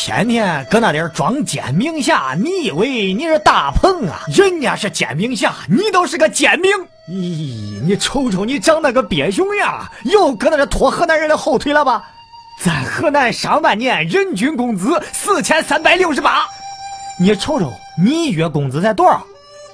天天搁那点装煎饼侠，你以为你是大鹏啊？人家是煎饼侠，你都是个煎饼。咦，你瞅瞅你长那个鳖熊样，又搁那拖河南人的后腿了吧？在河南上半年人均工资4368，你瞅瞅你月工资才多少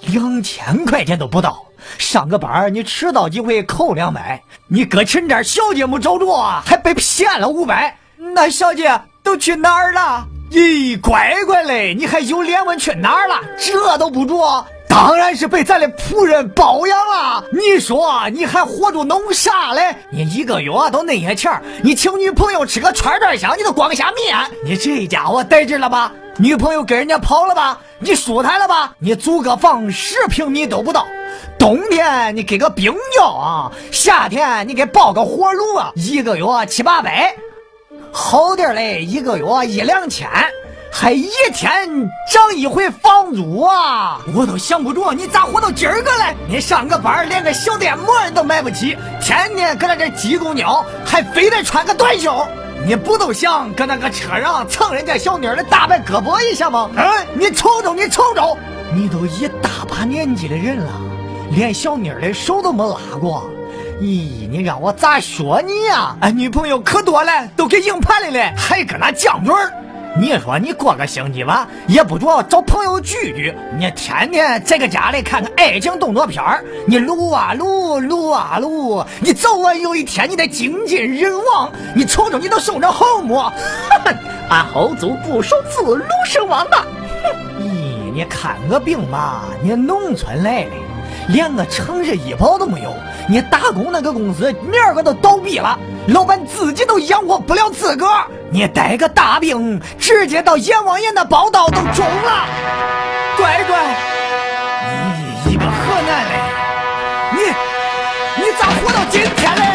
？2000块钱都不到。上个班你迟到几回扣200，你搁陈这小姐没找着还被骗了500，那小姐都去哪儿了？咦，乖乖嘞，你还有脸问去哪儿了？这都不着，当然是被咱的仆人包养了。你说你还活着弄啥嘞？你一个月都那些钱，你请女朋友吃个串串香你都光下面，你这家伙得劲了吧？女朋友跟人家跑了吧？你舒坦了吧？你租个房10平米都不到，冬天你给个冰窖啊，夏天你给包个火炉啊，一个月700-800，好点嘞，一个月1-2千，还一天涨一回房租啊！我都想不着你咋活到今儿个嘞？你上个班连个小电摩都买不起，天天搁那这挤公交，还非得穿个短袖。你不都想搁那个车上蹭人家小妮儿的大白胳膊一下吗？你瞅瞅，你瞅瞅，你都一大把年纪的人了，连小妮儿的手都没拉过。咦，你让我咋说你呀？女朋友可多了，都给硬盘里了，还搁那犟嘴儿。你说你过个星期吧，也不着找朋友聚聚，你天天在个家里看看爱情动作片儿，你撸啊撸，撸啊撸，你早晚有一天你得精尽人亡。你瞅瞅，你都受着后母， 俺后祖不守自鲁身亡的。 咦，你看个病吧，你农村来的，连个城市医保都没有，你打工那个公司明儿个都倒闭了，老板自己都养活不了自个儿，你带个大病直接到阎王爷那报道都中了。乖乖，你一个河南的，你咋活到今天嘞？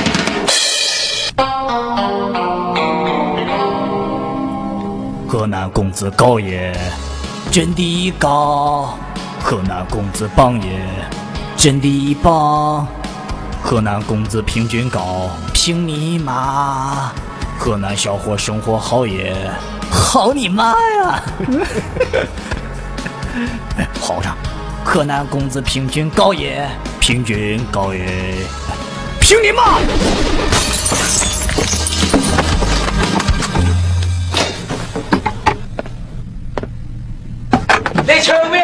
河南工资高也真的高，河南工资棒也真的棒，河南工资平均高，凭你妈！河南小伙生活好也好你妈呀！好上，河南工资平均高也平均高也凭你妈！ They turn